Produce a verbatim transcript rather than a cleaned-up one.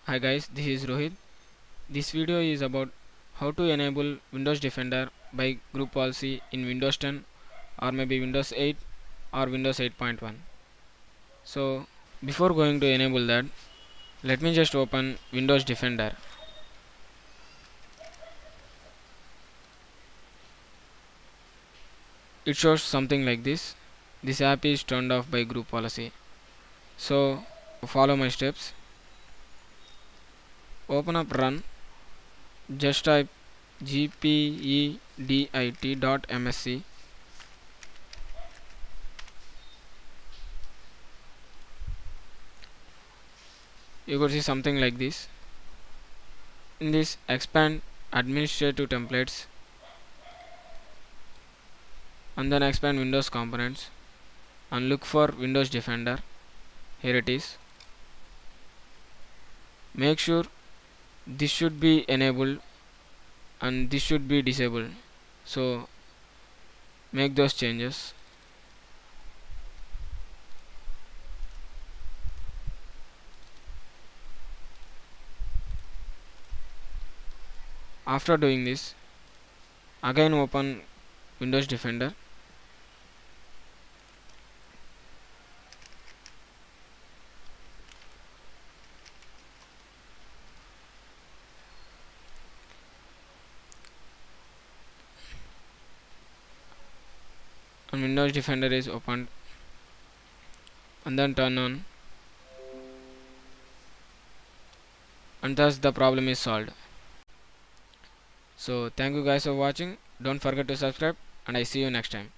Hi guys, this is Rohit. This video is about how to enable Windows Defender by group policy in Windows ten or maybe Windows eight or Windows eight point one. So before going to enable that, let me just open Windows Defender. It shows something like this. This app is turned off by group policy. So follow my steps. Open up run. Just type gpedit.msc. You could see something like this. In this, expand administrative templates and then expand Windows components and look for Windows Defender. Here it is. Make sure this should be enabled and this should be disabled. So make those changes. After doing this, again open Windows Defender. And Windows Defender is opened, and then turn on, and thus the problem is solved. So thank you guys for watching. Don't forget to subscribe, and I see you next time.